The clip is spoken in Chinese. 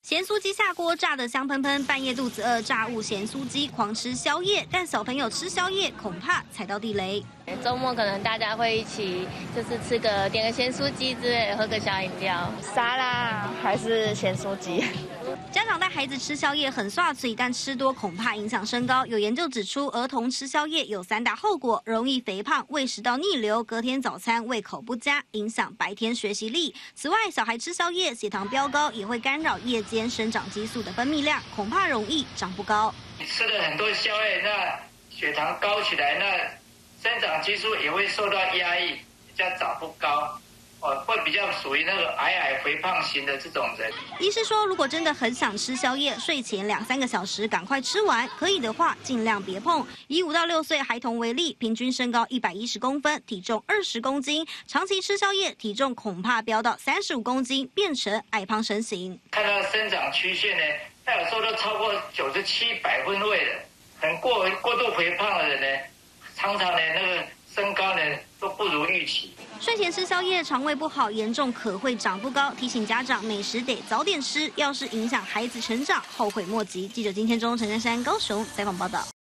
咸酥鸡下锅炸得香喷喷，半夜肚子饿，炸物咸酥鸡狂吃宵夜，但小朋友吃宵夜恐怕踩到地雷。 周末可能大家会一起就是点个咸酥鸡之类的，喝个小饮料， 沙拉还是咸酥鸡。 家长带孩子吃宵夜很刷嘴，但吃多恐怕影响身高。有研究指出，儿童吃宵夜有3大后果：容易肥胖、胃食道逆流、隔天早餐胃口不佳，影响白天学习力。此外，小孩吃宵夜血糖飙高，也会干扰夜间生长激素的分泌量，恐怕容易长不高。 吃了很多宵夜，那血糖高起来，那生长激素也会受到压抑，比较长不高。会比较属于那个矮肥胖型的这种人。 医师说，如果真的很想吃宵夜，睡前2-3个小时赶快吃完，可以的话尽量别碰。以5到6岁孩童为例，平均身高110公分，体重20公斤，长期吃宵夜，体重恐怕飙到35公斤，变成矮胖身形。 看到生长曲线呢，他有时候都超过97、100分位的，很过度肥胖的人呢，常常呢那个身高呢都不如预期。 睡前吃宵夜，肠胃不好，严重可会长不高。提醒家长，美食得早点吃，要是影响孩子成长，后悔莫及。记者金天中、陈珊珊高雄采访报道。